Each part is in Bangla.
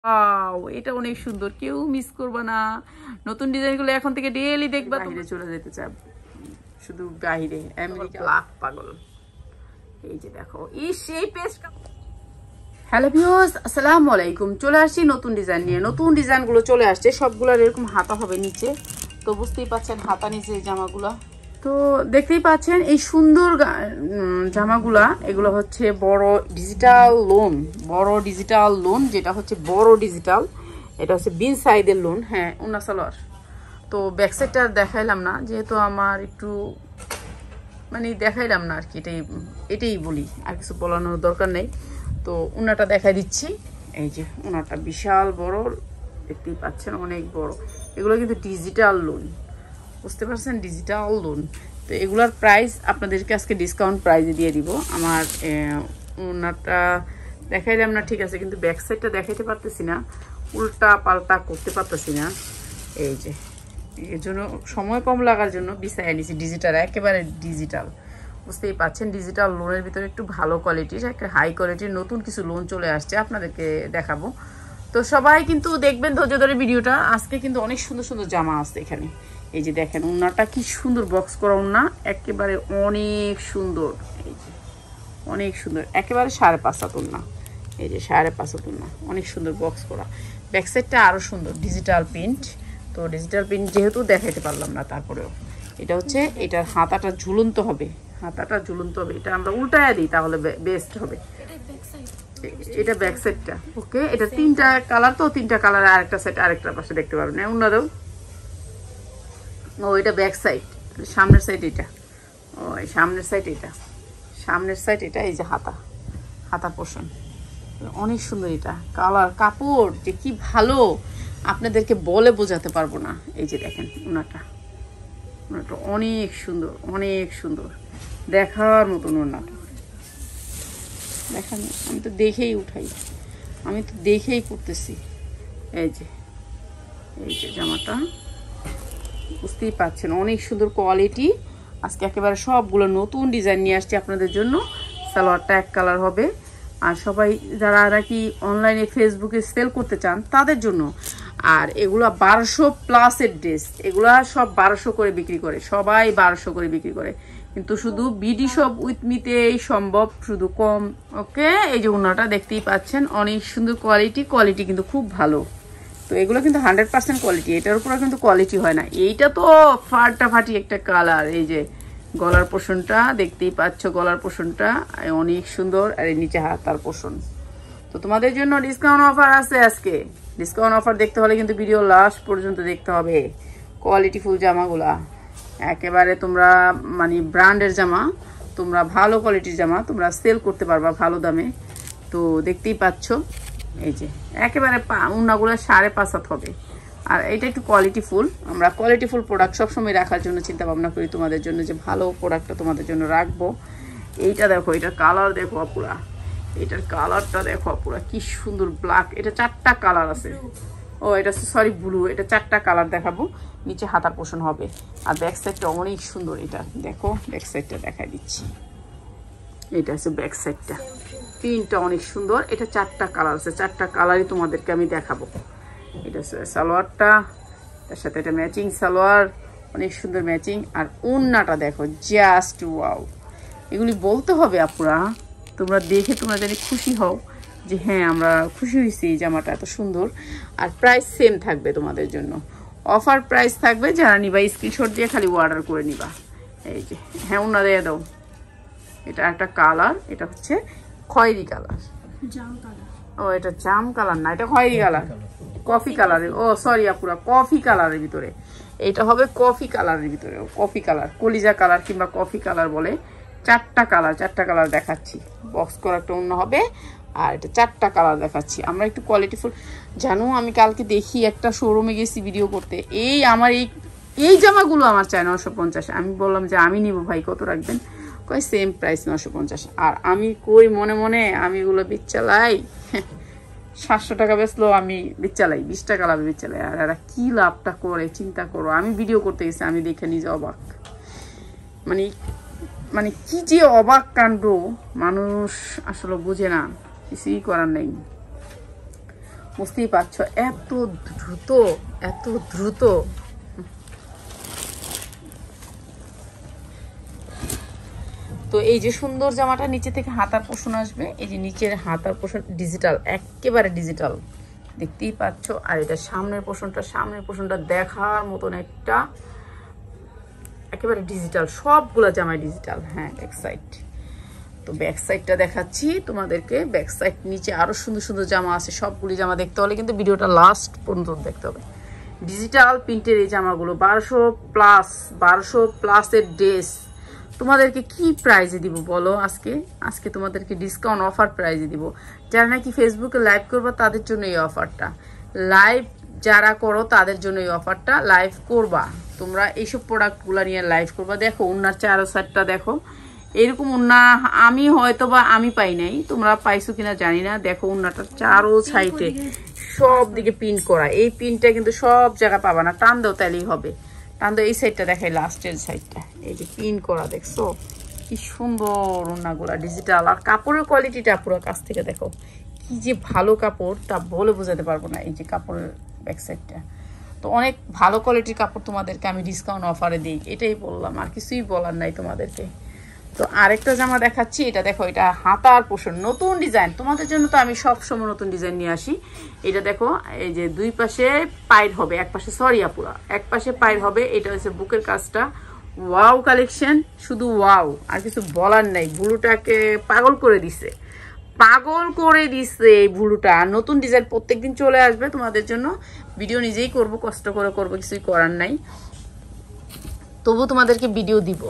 ওয়াও, এটা অনেক সুন্দর, কেউ মিস করবে না। নতুন ডিজাইনগুলো এখন থেকে ডেইলি দেখবা। বাইরে চলে যেতে চাই শুধু, বাইরে আমেরিকা লাখ পাগল। এই যে দেখো এই পেস্ট। হ্যালো ভিউয়ার্স, আসসালামু আলাইকুম। চলে আসছি নতুন ডিজাইন নিয়ে। নতুন ডিজাইনগুলো চলে আসছে, সবগুলোর এরকম হাতা হবে নিচে। তো বুঝতেই পাচ্ছেন হাতা নিচে এই জামাগুলা। তো দেখতেই পাচ্ছেন এই সুন্দর জামাগুলা, এগুলো হচ্ছে বড় ডিজিটাল লোন, বড় ডিজিটাল লোন, যেটা হচ্ছে বড় ডিজিটাল। এটা হচ্ছে বিন সাইডের লোন। হ্যাঁ, উন্না সালোয়ার। তো ব্যাক সাইডটা দেখাইলাম না, যেহেতু আমার একটু মানে দেখাইলাম না আর কি, এটাই বলি, আর কিছু বলানোর দরকার নেই। তো উনাটা দেখাই দিচ্ছি। এই যে উনাটা বিশাল বড়, দেখতেই পাচ্ছেন অনেক বড়। এগুলো কিন্তু ডিজিটাল লোন, বুঝতে পারছেন, ডিজিটাল লোন। তো এগুলার প্রাইস আপনাদেরকে আজকে ডিসকাউন্ট প্রাইজে দিয়ে দিব। আমার উনাটা দেখাইলাম না, ঠিক আছে, কিন্তু ব্যাক সাইডটা দেখাইতে পারতেছি না, উল্টা পাল্টা করতে পারতেছি না। এই যে এর জন্য সময় কম লাগার জন্য বিছাই নিছি ডিজিটাল, একেবারে ডিজিটাল। বুঝতেই পাচ্ছেন ডিজিটাল লোনের ভিতরে একটু ভালো কোয়ালিটির, একটা হাই কোয়ালিটির নতুন কিছু লোন চলে আসছে, আপনাদেরকে দেখাবো। তো সবাই কিন্তু দেখবেন ধৈর্য ধরে ভিডিওটা। আজকে কিন্তু অনেক সুন্দর সুন্দর জামা আছে এখানে। এই যে দেখেন ওড়নাটা কি সুন্দর, বক্স করা ওড়না, একেবারে অনেক সুন্দর। এই যে অনেক সুন্দর, একেবারে 5.5 হাত ওড়না। এই যে 5.5 হাত ওড়না, অনেক সুন্দর বক্স করা। ব্যাক সাইডটা আরও সুন্দর, ডিজিটাল প্রিন্ট। তো ডিজিটাল প্রিন্ট যেহেতু দেখাইতে পারলাম না, তারপরেও এটা হচ্ছে, এটার হাতাটা ঝুলন্ত হবে, হাতাটা ঝুলন্ত হবে। এটা আমরা উল্টায় দিই তাহলে বেস্ট হবে। এটা ব্যাক সাইডটা। ওকে, এটা 3টা কালার, তো 3টা কালার, আরেকটা সাইড আরেকটা পাশে দেখতে পারবেন। অন্যরাও ও, এটা ব্যাক সাইড, সামনের সাইড এটা। ও, এই সামনের সাইড এটা, সামনের সাইড এটা। এই যে হাতা, হাতা পোর্শন অনেক সুন্দর। এটা কালার, কাপড় যে কি ভালো আপনাদেরকে বলে বোঝাতে পারবো না। এই যে দেখেন ওনাটা, ওনাটা অনেক সুন্দর, অনেক সুন্দর, দেখার মতন ওনাটা। দেখেন, আমি তো দেখেই উঠাই, আমি তো দেখেই করতেছি। এই যে, এই যে জামাটা, বুঝতেই পাচ্ছেন অনেক সুন্দর কোয়ালিটি। আজকে একেবারে সবগুলো নতুন ডিজাইন নিয়ে আসছি আপনাদের জন্য। সালোয়ারটা এক কালার হবে। আর সবাই যারা নাকি অনলাইনে ফেসবুকে সেল করতে চান তাদের জন্য। আর এগুলো 1200 প্লাসের ড্রেস, এগুলা সব 1200 করে বিক্রি করে, সবাই 1200 করে বিক্রি করে, কিন্তু শুধু বিডি শপ উইথ মিতেই সম্ভব, শুধু কম। ওকে, এই যে ওনাটা দেখতেই পাচ্ছেন অনেক সুন্দর কোয়ালিটি, কোয়ালিটি কিন্তু খুব ভালো। তো এগুলো কিন্তু 100% কোয়ালিটি, এটার উপরে কিন্তু কোয়ালিটি হয় না। এইটা তো ফাটাফাটি একটা কালার। এই যে গলার পোর্শনটা দেখতেই পাচ্ছ, গলার পোর্শনটা অনেক সুন্দর, আর এই নিচে হাতার পোর্শন। তো তোমাদের জন্য ডিসকাউন্ট অফার আছে আজকে। ডিসকাউন্ট অফার দেখতে হলে কিন্তু ভিডিও লাস্ট পর্যন্ত দেখতে হবে। কোয়ালিটিফুল জামাগুলা একেবারে তোমরা মানে ব্র্যান্ডের জামা, তোমরা ভালো কোয়ালিটির জামা তোমরা সেল করতে পারবা ভালো দামে। তো দেখতেই পাচ্ছ, এই যে একেবারে উন্নাগুলো 5.5 হাত হবে। আর এটা একটু কোয়ালিটিফুল, আমরা কোয়ালিটিফুল প্রোডাক্ট সবসময় রাখার জন্য চিন্তা ভাবনা করি তোমাদের জন্য, যে ভালো প্রোডাক্টটা তোমাদের জন্য রাখবো। এইটা দেখো, এটার কালার দেখো পুরা, এটার কালারটা দেখো পুরা কি সুন্দর ব্ল্যাক। এটা 4টা কালার আছে। ও, এটা সরি ব্লু। এটা 4টা কালার দেখাবো। নিচে হাতার পোষণ হবে। আর ব্যাক সাইডটা অনেক সুন্দর। এটা দেখো, ব্যাক সাইডটা দেখাই দিচ্ছি। এটা আছে ব্যাক সাইডটা, প্রিন্টটা অনেক সুন্দর। এটা 4টা কালার আছে, 4টা কালারই তোমাদেরকে আমি দেখাবো। এটা সালোয়ারটা, তার সাথে এটা ম্যাচিং সালোয়ার, অনেক সুন্দর ম্যাচিং। আর ওড়নাটা দেখো, জাস্ট ওয়াও। এগুলি বলতে হবে আপুরা, তোমরা দেখে তোমরা জানি খুশি হও যে হ্যাঁ আমরা খুশি হয়েছি, এই জামাটা এত সুন্দর। আর প্রাইস সেম থাকবে তোমাদের জন্য, অফার প্রাইস থাকবে। যারা নিবা স্ক্রিনশট দিয়ে খালি অর্ডার করে নিবা। এই যে হ্যাঁ, ওড়না দিয়ে দাও। এটা একটা কালার, এটা হচ্ছে খয়েরি কালার। ও, এটা জাম কালার না, এটা খয়েরি কালার, কফি কালারের। ও সরি আপুরা, কফি কালারের ভিতরে। এটা হবে কফি কালারের ভিতরে, কফি কালার, কলিজা কালার কিংবা কফি কালার বলে। 4টা কালার, 4টা কালার দেখাচ্ছি। বক্স করা একটা অন্য হবে। আর এটা 4টা কালার দেখাচ্ছি। আমরা একটু কোয়ালিটিফুল জানো। আমি কালকে দেখি একটা শোরুমে গেছি ভিডিও করতে, এই আমার এই জামাগুলো আমার চাই 950। আমি বললাম যে আমি নিব ভাই, কত রাখবেন? কয় সেম প্রাইস 950। আর আমি কই মনে মনে আমি এগুলো বিচ্চালাই 700 টাকা বেচলো, আমি বিচ্চালাই 20 টাকা লাভে বিচ্চালাই। আর এরা কি লাভটা করে চিন্তা করো। আমি ভিডিও করতে গেছি, আমি দেখে নিজে অবাক, মানে মানে কি যে অবাক কাণ্ড। মানুষ আসলে বুঝে না, কিছুই করার নেই। বুঝতেই পারছো এত দ্রুত, এত দ্রুত। তো এই যে সুন্দর জামাটা, নিচে থেকে হাতার পোষণ আসবে, এই যে নিচের হাতার পোষণ ডিজিটাল, একেবারে ডিজিটাল, দেখতেই পাচ্ছ। আর এটা সামনের পোষণটা দেখার মতন একটা, একেবারে ডিজিটাল, সবগুলা জামাই ডিজিটাল। হ্যাঁ ব্যাক সাইড, তো ব্যাক সাইডটা দেখাচ্ছি তোমাদেরকে। ব্যাক সাইড নিচে আরো সুন্দর সুন্দর জামা আছে, সবগুলি জামা দেখতে হলে কিন্তু ভিডিওটা লাস্ট পর্যন্ত দেখতে হবে। ডিজিটাল প্রিন্টের এই জামাগুলো 1200 প্লাসের ড্রেস তোমাদেরকে কি প্রাইজে দিব বলো? আজকে তোমাদেরকে ডিসকাউন্ট অফার প্রাইজে দিব। যারা নাকি ফেসবুকে লাইভ করবা তাদের জন্য এই অফারটা, লাইভ যারা করো তাদের জন্য এই অফারটা। লাইভ করবা তোমরা, এইসব প্রোডাক্টগুলো নিয়ে লাইভ করবা। দেখো ওনার চারো সাইডটা দেখো, এরকম ওনা আমি হয়তো বা আমি পাই নাই, তোমরা পাইছো কিনা জানি না। দেখো ওনাটা চারো সাইডে সব দিকে প্রিন্ট করা, এই প্রিন্টটা কিন্তু সব জায়গায় পাবা না, টান দাও তাইলেই হবে। টান দাও, এই সাইডটা দেখাই, লাস্টের সাইডটা এই যে প্রিন্ট করা, দেখছো কি সুন্দর ওনাগুলা ডিজিটাল। আর কাপড়ের কোয়ালিটিটা পুরো কাছ থেকে দেখো, কি যে ভালো কাপড় তা বলে বোঝাতে পারবো না। এই যে কাপড়ের ব্যাক সাইডটা, তো অনেক ভালো কোয়ালিটির কাপড় তোমাদেরকে আমি ডিসকাউন্ট অফারে দিই, এটাই বললাম, আর কিছুই বলার নাই তোমাদেরকে। তো আরেকটা জামা দেখাচ্ছি, এটা দেখো, এটা হাতার পোষণ, নতুন ডিজাইন তোমাদের জন্য। তো আমি সবসময় নতুন ডিজাইন নিয়ে আসি। এটা দেখো, এই যে দুই পাশে পাইর হবে, এক পাশে সরিয়াপুরা, এক পাশে পাইর হবে। এটা হচ্ছে বুকের কাজটা, ওয়াও কালেকশন, শুধু ওয়াও, আর কিছু বলার নাই। ব্লুটাকে পাগল করে দিছে, পাগল করে দিছে এই ব্লুটা। নতুন ডিজাইন প্রত্যেকদিন চলে আসবে তোমাদের জন্য, ভিডিও নিজেই করব, কষ্ট করে করবো, কিছুই করার নাই। তবু তোমাদেরকে ভিডিও দিব,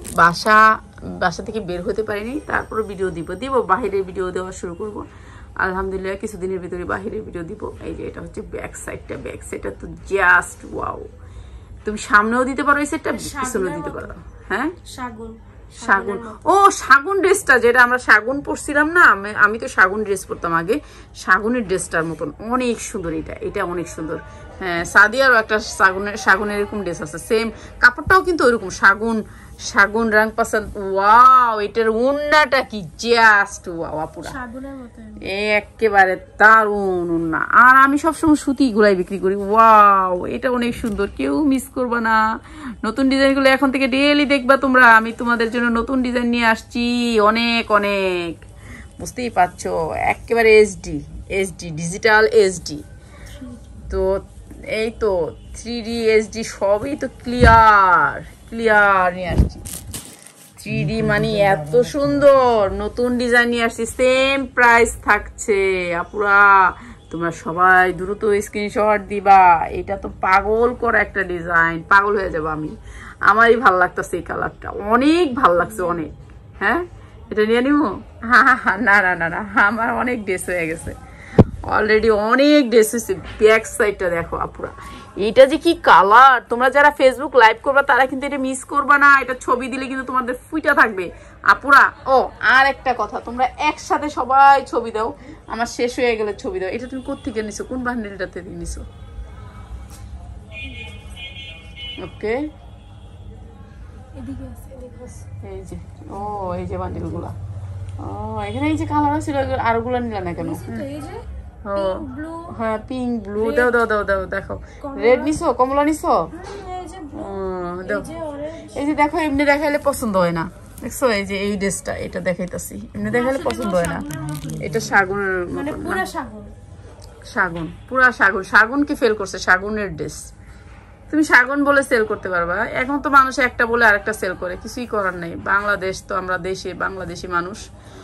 বাসা থেকে বের হতে পারিনি, তারপরে ভিডিও দিব বাহিরের ভিডিও দেওয়া শুরু করব আলহামদুলিল্লাহ, কিছুদিনের ভিতরে বাহিরের ভিডিও দিব। এই যে এটা হচ্ছে ব্যাক সাইডটা, ব্যাক সাইডটা তো জাস্ট ওয়াও। তুমি সামনেও দিতে পারো এই সেটটা, পিছনেও দিতে পারো। হ্যাঁ শাগুন, ও শাগুন ড্রেসটা, যেটা আমরা শাগুন পরছিলাম না, আমি তো শাগুন ড্রেস পরতাম আগে, শাগুনের ড্রেসটার মতন অনেক সুন্দর। এটা অনেক সুন্দর। হ্যাঁ সাদিয়ারও একটা শাগুনের এরকম ড্রেস আছে, সেম কাপড়টাও কিন্তু ওইরকম শাগুন রং পছন্দ। ওয়াও, এটার উন্নাটা কি জাস্ট ওয়াও আপুরা, একেবারে দারুন উন্না। আর আমি সবসময় সুতি গুলাই বিক্রি করি। ওয়াও, এটা অনেক সুন্দর, কেউ মিস করবা না। নতুন ডিজাইনগুলো এখন থেকে ডেইলি দেখবা তোমরা, আমি তোমাদের জন্য নতুন ডিজাইন নিয়ে আসছি অনেক অনেক, বুঝতেই পারছো, একেবারে এইচডি ডিজিটাল এইচডি। তো এই তো 3D HD সবই তো ক্লিয়ার নিয়ে আসছি। 3D মানে এত সুন্দর নতুন ডিজাইন নিয়ে আসছি, সেম প্রাইস থাকছে আপুরা। তোমরা সবাই দ্রুত স্ক্রিনশট দিবা। এটা তো পাগল করা একটা ডিজাইন, পাগল হয়ে যাবো আমি। আমারই ভাল লাগতেছে এই কালারটা, অনেক ভাল লাগছে অনেক। হ্যাঁ এটা নিয়ে নিব? না, আমার অনেক ড্রেস হয়ে গেছে অলরেডি, অনেক ড্রেস হয়েছে। ব্যাক সাইডটা দেখো আপুরা, এটা যে কি কালার। তোমরা যারা ফেসবুক লাইভ করবা তারা কিন্তু এটা মিস করবা না, এটা ছবি দিলে কিন্তু তোমাদের ফুইটা থাকবে আপুরা। ও আর একটা কথা, তোমরা একসাথে সবাই ছবি দাও, আমার শেষ হয়ে গেলে ছবি দাও। এটা তুমি কোত্থেকে নিছো, কোন বান্ডেলটাতে নিছো? ওকে, এই যে এই যে বান্ডেলগুলা, এখানে এই যে কালার আছে, আর ওগুলো নিলা না কেন? হ্যাঁ পিঙ্ক ব্লু, দাও দেখো, রেড নিছো, কমলা নিছো, এই যে দেখো, এমনি দেখাইলে পছন্দ হয় না, দেখছো? এই যে এই ড্রেসটা, এটা দেখাইতাছি, এমনি দেখাইলে পছন্দ হয় না। এটা শাগুনের মতন, শাগুনকে ফেল করছে, শাগুনের ড্রেস। তুমি শাগুন বলে সেল করতে পারবা, এখন তো মানুষ একটা বলে আরেকটা সেল করে, কিছুই করার নেই। বাংলাদেশ তো, আমরা বাংলাদেশি মানুষ।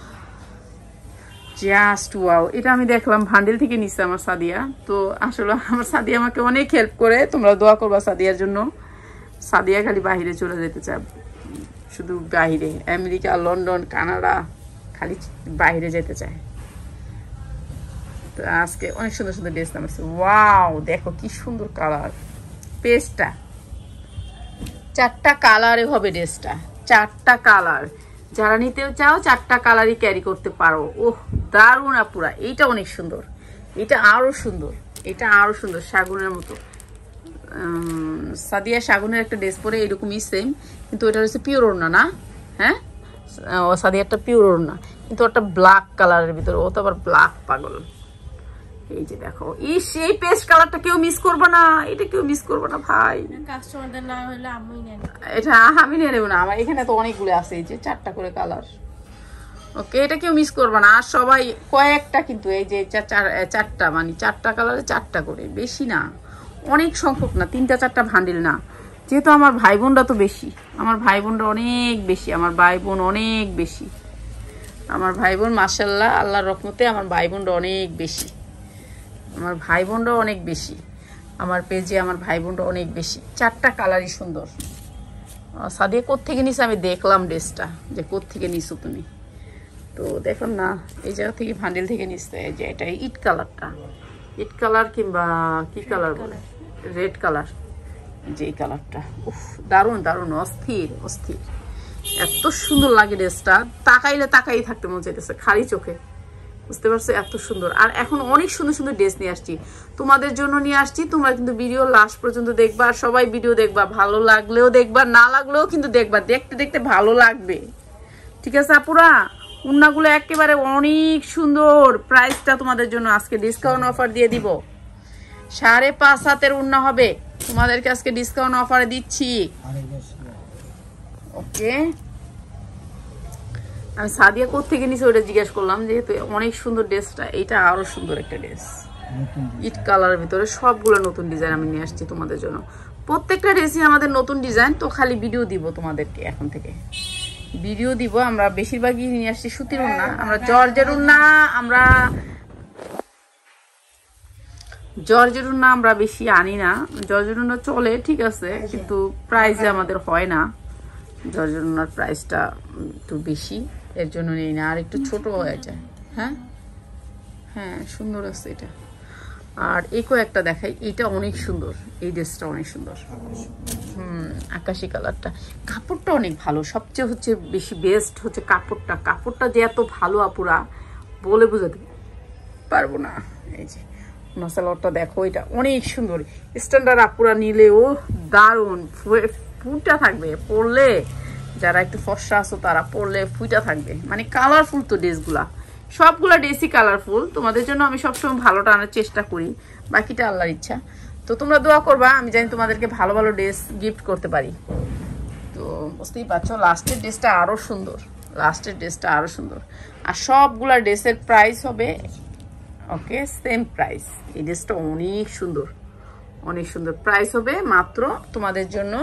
জাস্ট ওয়াও, এটা আমি দেখলাম ভান্ডেল থেকে নিচ্ছে আমার সাদিয়া। তো আসলে আমার সাদিয়া আমাকে অনেক হেল্প করে, তোমরা দোয়া করবা সাদিয়ার জন্য। সাদিয়া খালি বাহিরে চলে যেতে চায়, শুধু বাহিরে, আমেরিকা, লন্ডন, কানাডা, খালি বাহিরে যেতে চায়। তো আজকে অনেক সুন্দর সুন্দর ড্রেস নামাচ্ছে। ওয়াও, দেখো কি সুন্দর কালার, পেস্টটা 4টা কালারে হবে ড্রেসটা, 4টা কালার। যারা নিতে চাও 4টা কালারই ক্যারি করতে পারো। ওহ দারুণ আপুরা, এইটা অনেক সুন্দর, এটা আরো সুন্দর, শাগুনের মতো। সাদিয়া শাগুনের একটা ড্রেস পরে এরকমই সেম, কিন্তু ওটা হচ্ছে পিওর ওড়না না। হ্যাঁ সাদিয়াটা পিওর ওড়না, কিন্তু ওটা ব্ল্যাক কালারের ভিতরে, ও তো আবার ব্ল্যাক পাগল। এই যে দেখো, এই পেস্ট কালারটা কেউ মিস করবে না, এটা কেউ মিস করবে না ভাই। কাস্টমারদের না হলে আমি নিয়ে নেব, এটা আমি নিয়ে নেব না, আমার এখানে তো অনেকগুলো আছে, এই যে 4টা করে কালার। ওকে, এটা কেউ মিস করবে না। আর সবাই কয়েকটা কিন্তু এই যে 4টা মানে 4টা কালারে 4টা করে, বেশি না, অনেক সংখ্যক না, 3টা 4টা ভান্ডিল না। যেহেতু আমার ভাই বোনরা তো বেশি, আমার ভাই বোনরা অনেক বেশি, আমার ভাই বোন অনেক বেশি, আমার ভাই বোন মাশাআল্লাহ আল্লাহর রহমতে আমার ভাই বোনরা অনেক বেশি, আমার ভাই বোনরা অনেক বেশি, আমার পেজে আমার ভাই বোনরা অনেক বেশি। 4টা কালারই সুন্দর। সাদিয়া কোত্থেকে নিছো? আমি দেখলাম ড্রেসটা যে কোত্থেকে নিছো তুমি, তো দেখো না এই জায়গা থেকে ভান্ডেল থেকে নিচ্ছে। এই যে এটা ইট কালারটা, ইট কালার কিংবা কি কালার বলে, রেড কালার, যে এই কালারটা উফ দারুণ দারুণ, অস্থির অস্থির, এত সুন্দর লাগে ড্রেসটা, তাকাইলে তাকাই থাকতে মন চাইতেছে খালি চোখে, বুঝতে পারছো এত সুন্দর। আর এখন অনেক সুন্দর সুন্দর ড্রেস নিয়ে আসছি তোমাদের জন্য, নিয়ে আসছি। তোমরা কিন্তু ভিডিও লাস্ট পর্যন্ত দেখবা, আর সবাই ভিডিও দেখবা, ভালো লাগলেও দেখবা, না লাগলেও কিন্তু দেখবা, দেখতে দেখতে ভালো লাগবে, ঠিক আছে আপুরা? উন্নাগুলো একেবারে অনেক সুন্দর। প্রাইসটা তোমাদের জন্য আজকে ডিসকাউন্ট অফার দিয়ে দিব, 5.5 হাতের উন্না হবে, তোমাদেরকে আজকে ডিসকাউন্ট অফারে দিচ্ছি। ওকে, আমি সাদিয়া কোত্থেকে নিছি ওটা জিজ্ঞেস করলাম, যেহেতু অনেক সুন্দর ড্রেসটা, এইটা আরো সুন্দর একটা ড্রেস, ইট কালারের ভিতরে সবগুলো নতুন ডিজাইন আমি নিয়ে আসছি তোমাদের জন্য। প্রত্যেকটা ড্রেসই আমাদের নতুন ডিজাইন, তো খালি ভিডিও দিব তোমাদেরকে, এখন থেকে ভিডিও দিব। আমরা বেশিরভাগই নিয়ে আসছি সুতির উন্না, আমরা জর্জের উন্না, জর্জের উন্না আমরা বেশি আনি না। জর্জের উন্না চলে ঠিক আছে, কিন্তু প্রাইসে আমাদের হয় না, জর্জের উন্নার প্রাইসটা একটু বেশি, এর জন্য নেই না, আর একটু ছোট হয়ে যায়। হ্যাঁ হ্যাঁ, সুন্দর আছে এটা। আর এই কয়েকটা দেখাই, এইটা অনেক সুন্দর, এই ড্রেসটা অনেক সুন্দর, আকাশি কালারটা, কাপড়টা অনেক ভালো, সবচেয়ে হচ্ছে বেশি বেস্ট হচ্ছে কাপড়টা, কাপড়টা যে এত ভালো আপুরা বলে বোঝাতে পারবো না। এই যে মশালাটা দেখো, এটা অনেক সুন্দর, স্ট্যান্ডার্ড আপুরা নিলেও দারুণ ফুটা থাকবে, পরলে যারা একটু ফর্সা আছো তারা পরলে ফুটা থাকবে, মানে কালারফুল তো ড্রেসগুলা, সবগুলা ড্রেসই কালারফুল। তোমাদের জন্য আমি সবসময় ভালোটা আনার চেষ্টা করি, বাকিটা আল্লাহর ইচ্ছা। তো তোমরা দোয়া করবা, আমি জানি তোমাদেরকে ভালো ভালো ড্রেস গিফট করতে পারি। তো বুঝতেই পারছো, লাস্টের ড্রেসটা আরো সুন্দর, লাস্টের ড্রেসটা আরো সুন্দর। আর সবগুলা ড্রেসের প্রাইস হবে ওকে সেম প্রাইস। এই ড্রেসটা অনেক সুন্দর, অনেক সুন্দর, প্রাইস হবে মাত্র তোমাদের জন্য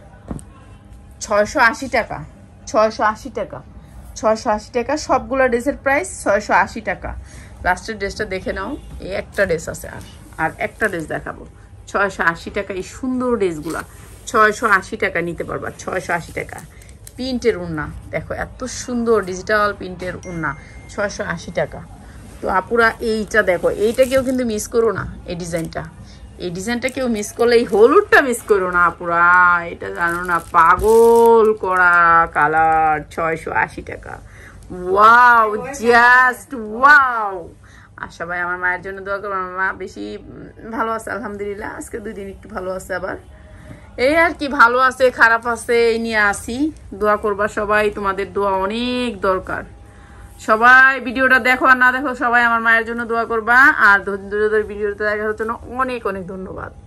680 টাকা, 680 টাকা, 680 টাকা। সবগুলা ড্রেসের প্রাইস 680 টাকা। লাস্টের ড্রেসটা দেখে নাও, এই একটা ড্রেস আছে, আর একটা ড্রেস দেখাবো, 680 টাকা। এই সুন্দর ড্রেসগুলা 680 টাকা নিতে পারবা, 680 টাকা। প্রিন্টের উন্না দেখো, এত সুন্দর ডিজিটাল প্রিন্টের উন্না, 680 টাকা। তো আপুরা এইটা দেখো, এইটা কেউ কিন্তু মিস করো না, এই ডিজাইনটা, এই ডিজাইনটা কেউ মিস করলে, এই হলুদটা মিস করো না আপুরা, এটা জানো না, পাগল করা কালার, 680 টাকা। Wow, just wow. আর সবাই আমার মায়ের জন্য দোয়া করবো, আমার মা বেশি ভালো আছে আলহামদুলিল্লাহ, আজকে 2 দিন একটু ভালো আছে, আবার এই আর কি, ভালো আছে খারাপ আছে এই নিয়ে আসি। দোয়া করবা সবাই, তোমাদের দোয়া অনেক দরকার। সবাই ভিডিওটা দেখো আর না দেখো, সবাই আমার মায়ের জন্য দোয়া করবা। আর ধৈর্য ধরে ভিডিওটা দেখার জন্য অনেক অনেক ধন্যবাদ।